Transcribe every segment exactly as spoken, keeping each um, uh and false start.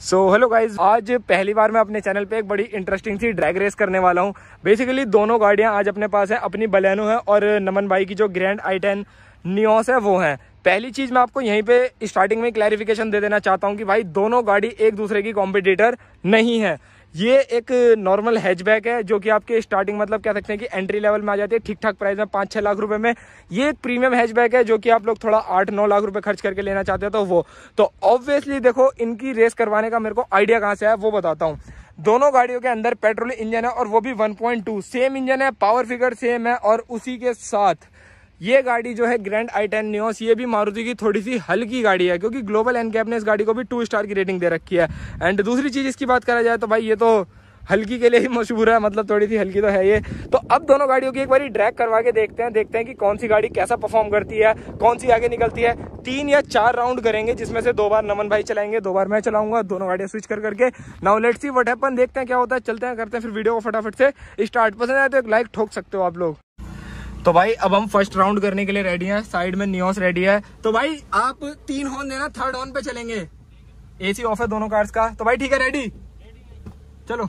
So hello guys, आज पहली बार मैं अपने चैनल पे एक बड़ी इंटरेस्टिंग सी ड्रैग रेस करने वाला हूँ। बेसिकली दोनों गाड़ियाँ आज अपने पास है, अपनी बलेनो है और नमन भाई की जो ग्रैंड आई टेन नियोस है वो है। पहली चीज मैं आपको यहीं पे स्टार्टिंग में क्लैरिफिकेशन दे देना चाहता हूँ कि भाई दोनों गाड़ी एक दूसरे की कॉम्पिटिटर नहीं है। ये एक नॉर्मल हैचबैक है जो कि आपके स्टार्टिंग मतलब कह सकते हैं कि एंट्री लेवल में आ जाती है, ठीक ठाक प्राइस में पाँच छः लाख रुपए में। ये एक प्रीमियम हैचबैक है जो कि आप लोग थोड़ा आठ नौ लाख रुपए खर्च करके लेना चाहते हैं तो वो तो ऑब्वियसली देखो, इनकी रेस करवाने का मेरे को आइडिया कहाँ से है वो बताता हूँ। दोनों गाड़ियों के अंदर पेट्रोल इंजन है और वो भी one point two same engine है, पावर फिगर सेम है और उसी के साथ ये गाड़ी जो है ग्रैंड आई टेन नियोस, ये भी मारुति की थोड़ी सी हल्की गाड़ी है क्योंकि ग्लोबल एनकैप ने इस गाड़ी को भी टू स्टार की रेटिंग दे रखी है। एंड दूसरी चीज इसकी बात करा जाए तो भाई ये तो हल्की के लिए ही मशहूर है, मतलब थोड़ी सी हल्की तो है ये। तो अब दोनों गाड़ियों की एक बार ड्रैग करवा के देखते हैं देखते हैं कि कौन सी गाड़ी कैसा परफॉर्म करती है, कौन सी आगे निकलती है। तीन या चार राउंड करेंगे जिसमें से दो बार नमन भाई चलाएंगे, दो बार मैं चलाऊंगा, दोनों गाड़ियां स्विच कर करके। Now let's see what happen, देखते हैं क्या होता है, चलते हैं करते हैं फिर वीडियो को फटाफट से स्टार्ट। पसंद आए तो एक लाइक ठोक सकते हो आप लोग। तो भाई अब हम फर्स्ट राउंड करने के लिए रेडी हैं, साइड में नियोस रेडी है। तो भाई आप तीन हॉर्न देना, थर्ड हॉर्न पे चलेंगे। एसी ऑफ है दोनों कार्स का, तो भाई ठीक है, रेडी चलो।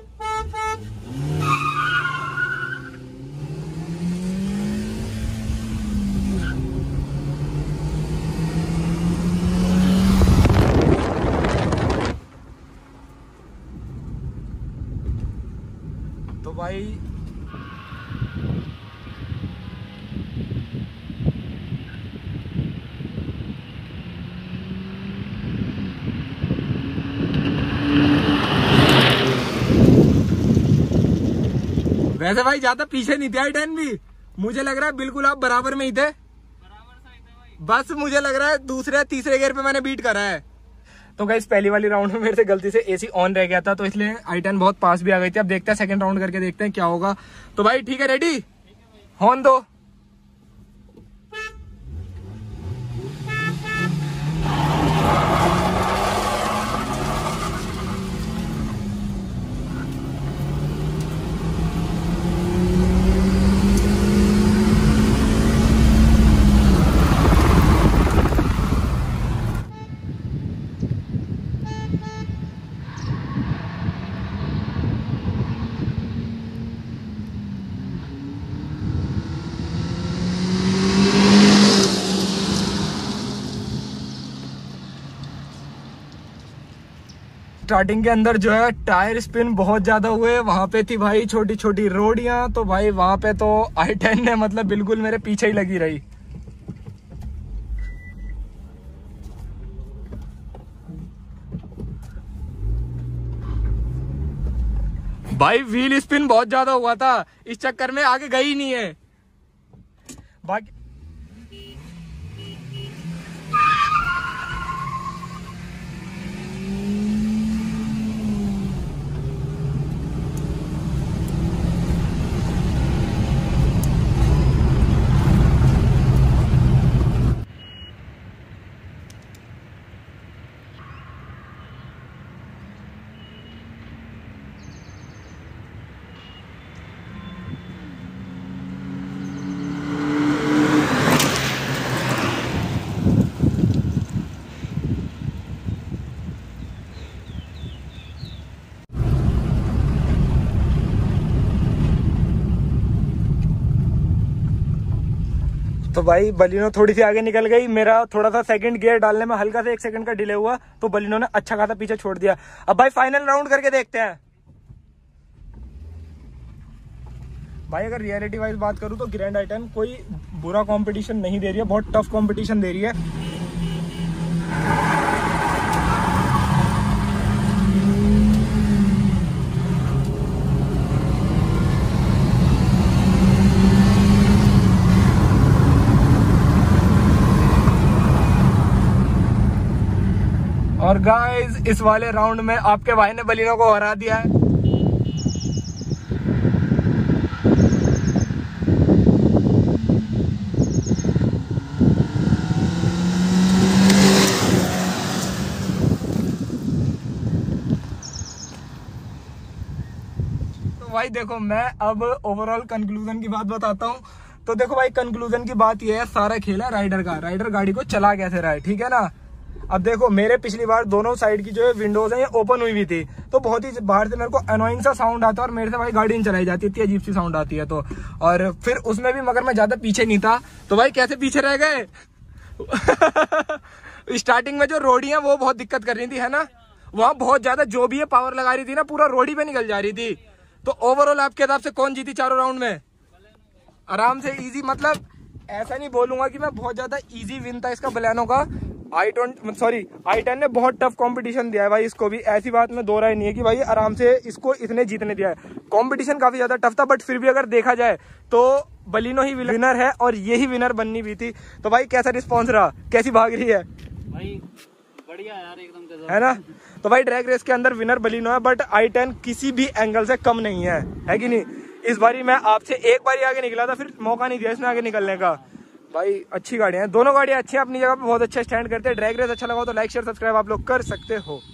तो भाई वैसे भाई ज्यादा पीछे नहीं थे आई टेन भी, मुझे लग रहा है बिल्कुल आप बराबर में ही थे, बस मुझे लग रहा है दूसरे तीसरे गियर पे मैंने बीट करा है। तो गाइस पहली वाली राउंड में मेरे से गलती से एसी ऑन रह गया था तो इसलिए आई टेन बहुत पास भी आ गई थी। अब देखते हैं सेकंड राउंड करके देखते हैं क्या होगा। तो भाई ठीक है, रेडी, हॉर्न दो। स्टार्टिंग के अंदर जो है टायर स्पिन बहुत ज्यादा हुए, वहां पे थी भाई छोटी छोटी रोडियां, तो भाई वहां पे तो आई टेन ने मतलब बिल्कुल मेरे पीछे ही लगी रही। भाई व्हील स्पिन बहुत ज्यादा हुआ था, इस चक्कर में आगे गई नहीं है। बाकी तो भाई बलिनो थोड़ी सी आगे निकल गई, मेरा थोड़ा सा सेकंड गियर डालने में हल्का सा एक सेकंड का डिले हुआ तो बलिनो ने अच्छा खासा पीछे छोड़ दिया। अब भाई फाइनल राउंड करके देखते हैं। भाई अगर रियलिटी वाइज बात करूं तो ग्रैंड आई टेन कोई बुरा कंपटीशन नहीं दे रही है, बहुत टफ कंपटीशन दे रही है। और गाइस इस वाले राउंड में आपके भाई ने बलिनो को हरा दिया है। तो भाई देखो, मैं अब ओवरऑल कंक्लूजन की बात बताता हूँ। तो देखो भाई, कंक्लूजन की बात ये है, सारा खेल है राइडर का। राइडर गाड़ी को चला कैसे रहा है, ठीक है ना। अब देखो मेरे पिछली बार दोनों साइड की जो है विंडोज है ये ओपन हुई हुई थी, तो बहुत ही बाहर से मेरे को अनोइंग सा साउंड आता है और मेरे से भाई गाड़ी नहीं चलाई जाती, इतनी अजीब सी साउंड आती है। तो और फिर उसमें भी मगर मैं ज्यादा पीछे नहीं था, तो भाई कैसे पीछे रह गए स्टार्टिंग में जो रोडियां वो बहुत दिक्कत कर रही थी, है ना, वहां बहुत ज्यादा जो भी है पावर लगा रही थी ना, पूरा रोडी पे निकल जा रही थी। तो ओवरऑल आपके हिसाब से कौन जीती चारों राउंड में? आराम से इजी, मतलब ऐसा नहीं बोलूंगा कि मैं बहुत ज्यादा इजी विन था इसका बलेनो का। I twenty sorry I ten ने बहुत टफ कंपटीशन दिया है भाई इसको भी, ऐसी बात में दो राय नहीं है कि भाई आराम से इसको इतने जीतने दिया है। कंपटीशन काफी ज्यादा टफ था, बट फिर भी अगर देखा जाए तो बलिनो ही विनर है और यही विनर बननी भी थी। तो भाई कैसा रिस्पॉन्स रहा, कैसी भाग रही है भाई? बढ़िया यार, एकदम है ना। तो भाई ड्रैग रेस के अंदर विनर बलिनो है, बट आई टेन किसी भी एंगल से कम नहीं है, है कि नहीं। इस बारी मैं आपसे एक बारी आगे निकला था, फिर मौका नहीं दिया इसने आगे निकलने का। भाई अच्छी गाड़ियां हैं, दोनों गाड़ियां अच्छी हैं अपनी जगह पे, बहुत अच्छा स्टैंड करते हैं। ड्रैग रेस अच्छा लगा तो लाइक शेयर सब्सक्राइब आप लोग कर सकते हो।